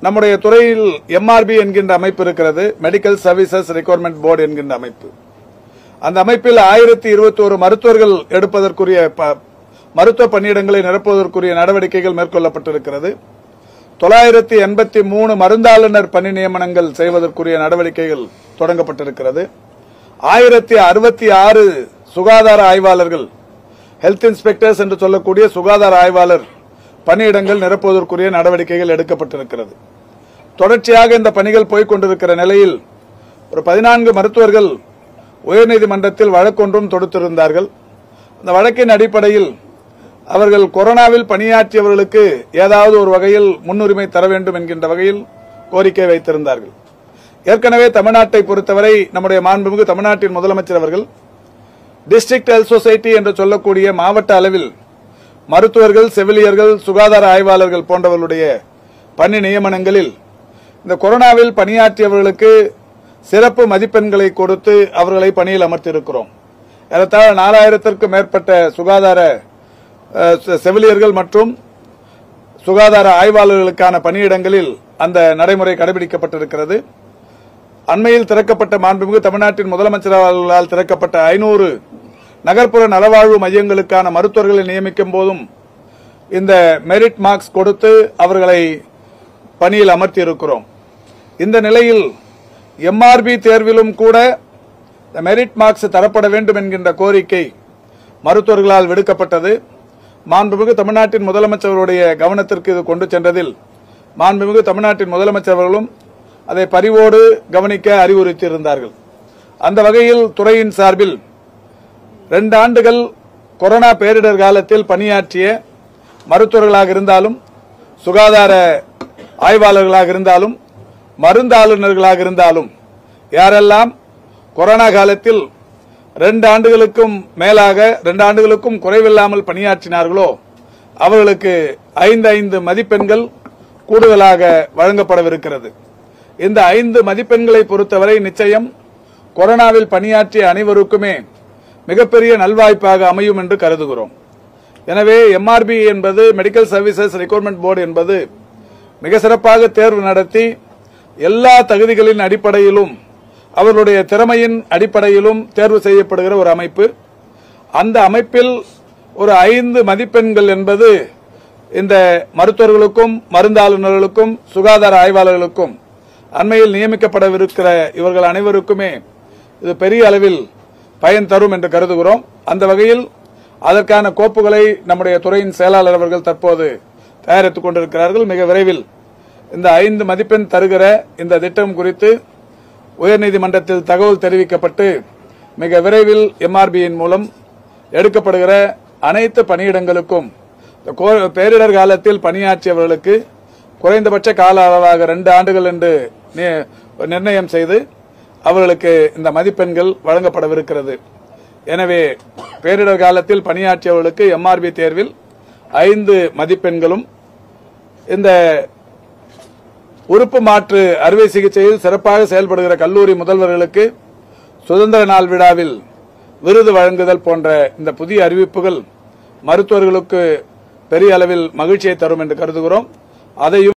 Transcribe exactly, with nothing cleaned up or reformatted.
நம்முடைய துறையில் எம்ஆர்பி என்கின்ற அமைப்பு இருக்கிறது, மெடிக்கல் சர்வீசஸ் ரெக்யர்மென்ட் போர்டு என்கின்ற அமைப்பு. அந்த அமைப்பில் ஆயிரத்தி இருபத்தி ஒரு மருத்துவர்கள் எடுப்பதற்குரிய மருத்துவ பணியிடங்களை நிரப்புவதற்குரிய நடவடிக்கைகள் மேற்கொள்ளப்பட்டிருக்கிறது. தொள்ளாயிரத்தி எண்பத்தி மூணு மருந்தாளுநர் பணி நியமனங்கள் செய்வதற்குரிய நடவடிக்கைகள் தொடங்கப்பட்டிருக்கிறது. ஆயிரத்தி அறுபத்தி ஆறு சுகாதார ஆய்வாளர்கள், ஹெல்த் இன்ஸ்பெக்டர்ஸ் என்று சொல்லக்கூடிய சுகாதார ஆய்வாளர் பணியிடங்கள் நிரப்புவதற்குரிய நடவடிக்கைகள் எடுக்கப்பட்டிருக்கிறது. தொடர்ச்சியாக இந்த பணிகள் போய்க் கொண்டிருக்கிற நிலையில் ஒரு பதினான்கு மருத்துவர்கள் உயர்நீதிமன்றத்தில் வழக்கொன்றும் தொடுத்திருந்தார்கள். அந்த வழக்கின் அடிப்படையில் அவர்கள் கொரோனாவில் பணியாற்றியவர்களுக்கு ஏதாவது ஒரு வகையில் முன்னுரிமை தர வேண்டும் என்கின்ற வகையில் கோரிக்கை வைத்திருந்தார்கள். ஏற்கனவே தமிழ்நாட்டை பொறுத்தவரை நம்முடைய மாண்புமிகு தமிழ்நாட்டின் முதலமைச்சர் அவர்கள் டிஸ்ட்ரிக்ட் ஹெல்த் சொசைட்டி என்று சொல்லக்கூடிய மாவட்ட அளவில் மருத்துவர்கள், செவிலியர்கள், சுகாதார ஆய்வாளர்கள் போன்றவர்களுடைய பணி நியமனங்களில் இந்த கொரோனாவில் பணியாற்றியவர்களுக்கு சிறப்பு மதிப்பெண்களை கொடுத்து அவர்களை பணியில் அமர்த்தியிருக்கிறோம். ஏறத்தாழ நாலாயிரத்திற்கும் மேற்பட்ட சுகாதார செவிலியர்கள் மற்றும் சுகாதார ஆய்வாளர்களுக்கான பணியிடங்களில் அந்த நடைமுறை கடைபிடிக்கப்பட்டிருக்கிறது. அண்மையில் திறக்கப்பட்ட மாண்புமிகு தமிழ்நாட்டின் முதலமைச்சரால் திறக்கப்பட்ட ஐநூறு நகர்ப்புற நலவாழ்வு மையங்களுக்கான மருத்துவர்களை நியமிக்கும் போதும் இந்த மெரிட் மார்க்ஸ் கொடுத்து அவர்களை பணியில் அமர்த்தியிருக்கிறோம். இந்த நிலையில் எம்ஆர்பி தேர்விலும் கூட மெரிட் மார்க்ஸ் தரப்பட வேண்டும் என்கின்ற கோரிக்கை மருத்துவர்களால் விடுக்கப்பட்டது. மாண்புமிகு தமிழ்நாட்டின் முதலமைச்சருடைய கவனத்திற்கு இது கொண்டு சென்றதில் மாண்புமிகு தமிழ்நாட்டின் முதலமைச்சர் அவர்களும் அதை பரிவோடு கவனிக்க அறிவுறுத்தியிருந்தார்கள். அந்த வகையில் துறையின் சார்பில் இரண்டு ஆண்டுகள் கொரோனா பேரிடர் காலத்தில் பணியாற்றிய மருத்துவர்களாக இருந்தாலும், சுகாதார ஆய்வாளர்களாக இருந்தாலும், மருந்தாளுநர்களாக இருந்தாலும் யாரெல்லாம் கொரோனா காலத்தில் இரண்டு ஆண்டுகளுக்கும் மேலாக இரண்டு ஆண்டுகளுக்கும் குறைவில்லாமல் பணியாற்றினார்களோ அவர்களுக்கு ஐந்து ஐந்து மதிப்பெண்கள் கூடுதலாக வழங்கப்படவிருக்கிறது. இந்த ஐந்து மதிப்பெண்களை பொறுத்தவரை நிச்சயம் கொரோனாவில் பணியாற்றிய அனைவருக்குமே மிகப்பெரிய நல்வாய்ப்பாக அமையும் என்று கருதுகிறோம். எனவே எம்ஆர்பி என்பது மெடிக்கல் சர்வீசஸ் ரெக்யர்மென்ட் போர்டு என்பது மிக சிறப்பாக தேர்வு நடத்தி எல்லா தகுதிகளின் அடிப்படையிலும் அவர்களுடைய திறமையின் அடிப்படையிலும் தேர்வு செய்யப்படுகிற ஒரு அமைப்பு. அந்த அமைப்பில் ஒரு ஐந்து மதிப்பெண்கள் என்பது இந்த மருத்துவர்களுக்கும், மருந்தாளுநர்களுக்கும், சுகாதார ஆய்வாளர்களுக்கும் அண்மையில் நியமிக்கப்படவிருக்கிற இவர்கள் அனைவருக்குமே இது பெரிய அளவில் பயன் தரும் என்று கருதுகிறோம். அந்த வகையில் அதற்கான கோப்புகளை நம்முடைய துறையின் செயலாளர் அவர்கள் தற்போது தயாரித்துக் கொண்டிருக்கிறார்கள். மிக விரைவில் இந்த ஐந்து மதிப்பெண் தருகிற இந்த திட்டம் குறித்து உயர்நீதிமன்றத்தில் தகவல் தெரிவிக்கப்பட்டு மிக விரைவில் எம்ஆர்பியின் மூலம் எடுக்கப்படுகிற அனைத்து பணியிடங்களுக்கும் பேரிடர் காலத்தில் பணியாற்றியவர்களுக்கு குறைந்தபட்ச கால அளவாக இரண்டு ஆண்டுகள் என்று நிர்ணயம் செய்து அவர்களுக்கு இந்த மதிப்பெண்கள் வழங்கப்படவிருக்கிறது. எனவே பேரிடர் காலத்தில் பணியாற்றியவர்களுக்கு எம்ஆர்பி தேர்வில் ஐந்து மதிப்பெண்களும், இந்த உறுப்பு மாற்று அறுவை சிகிச்சையில் சிறப்பாக செயல்படுகிற கல்லூரி முதல்வர்களுக்கு சுதந்திர நாள் விழாவில் விருது வழங்குதல் போன்ற இந்த புதிய அறிவிப்புகள் மருத்துவர்களுக்கு பெரிய அளவில் மகிழ்ச்சியை தரும் என்று கருதுகிறோம். அதையும்